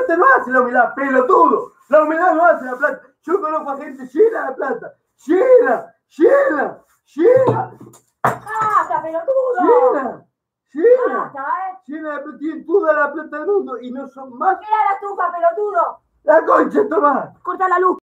plata no hace la humildad, pelotudo. La humildad no hace la plata. Yo conozco a gente llena de plata. Llena. ¡Basta, pelotudo! Llena. ¡Basta, Llena de plata. Tienen toda la plata del mundo y no son más. ¡Mira la estufa, pelotudo! La concha, Tomás. Corta la luz.